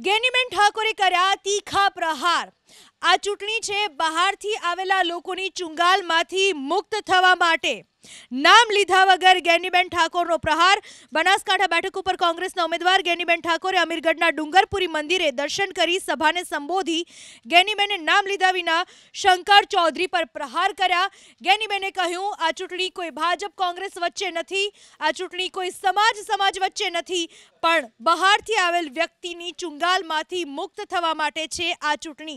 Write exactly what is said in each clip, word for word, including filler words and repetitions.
ગેનીબેન ઠાકોરે કર્યા તીખા પ્રહાર। આ ચૂંટણી છે બહારથી આવેલા લોકોની ચુંગાલમાંથી મુક્ત થવા માટે। નામ લીધા વગર ગેનીબેન ઠાકોરનો પ્રહાર। બનાસકાંઠા બેઠક ઉપર કોંગ્રેસના ઉમેદવાર ગેનીબેન ઠાકોરે અમીરગઢના ડુંગરપુરી મંદિરે દર્શન કરી સભાને સંબોધી। ગેનીબેને નામ લીધા વિના શંકર ચૌધરી પર પ્રહાર કર્યા। ગેનીબેને કહ્યું, આ ચૂંટણી કોઈ ભાજપ કોંગ્રેસ વચ્ચે નથી, આ ચૂંટણી કોઈ સમાજ સમાજ વચ્ચે નથી, પણ બહારથી આવેલ વ્યક્તિની ચુંગાલમાંથી મુક્ત થવા માટે છે આ ચૂંટણી।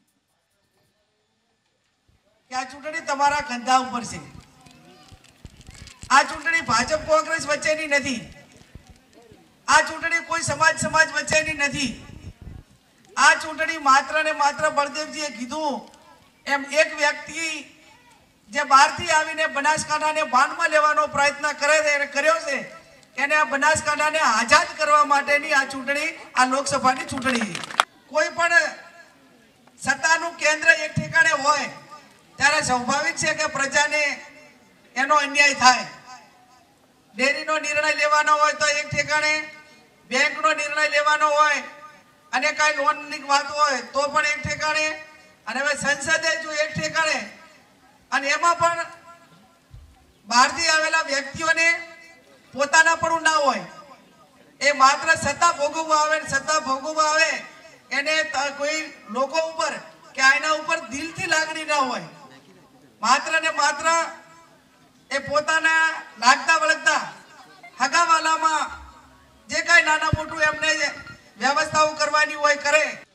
આ ચૂંટણી તમારા કંધા ઉપર છે। આ ચૂંટણી ભાજપ કોંગ્રેસ વચ્ચેની નથી, આ ચૂંટણી કોઈ સમાજ સમાજ વચ્ચેની નથી। આ ચૂંટણી માત્ર ને માત્ર બળદેવજીએ કીધું એમ એક વ્યક્તિ જે બહારથી આવીને બનાસકાંઠાને બાનમાં લેવાનો પ્રયત્ન કરે છે કર્યો છે, એને આ બનાસકાંઠાને આઝાદ કરવા માટેની આ ચૂંટણી, આ લોકસભાની ચૂંટણી છે। કોઈ પણ સત્તાનું કેન્દ્ર એક ઠેકાણે હોય ત્યારે સ્વાભાવિક છે કે પ્રજાને એનો અન્યાય થાય। ડેરીનો નિર્ણય લેવાનો હોય તો એક ઠેકાણે, બેંકનો નિર્ણય લેવાનો હોય અને કાંઈ લોનની વાત હોય તો પણ એક ઠેકાણે, અને હવે સંસદે જો એક ઠેકાણે, અને એમાં પણ બહારથી આવેલા વ્યક્તિઓને પોતાના પણ ના હોય, એ માત્ર સત્તા ભોગવવા આવે, સત્તા ભોગવવા આવે એને કોઈ લોકો ઉપર કે આના ઉપર દિલથી લાગણી ના હોય, માત્ર ને માત્ર એ પોતાના લાગતા વળગતા હગાવાલામાં જે કાંઈ નાના મોટું એમને વ્યવસ્થાઓ કરવાની હોય કરે।